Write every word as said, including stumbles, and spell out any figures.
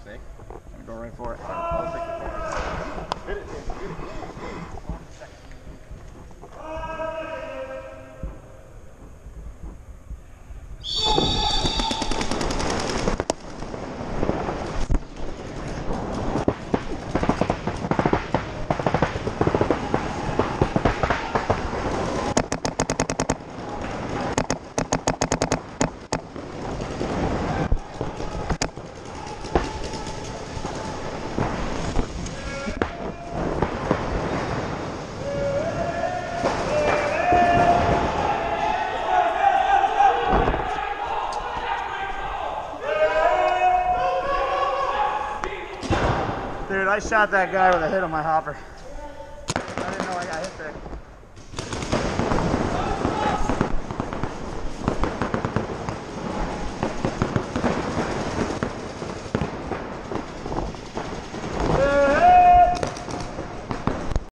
Snake? I'm going right for it. I'll take it. Hit it, hit it. Dude, I shot that guy with a hit on my hopper. I didn't know I got hit there.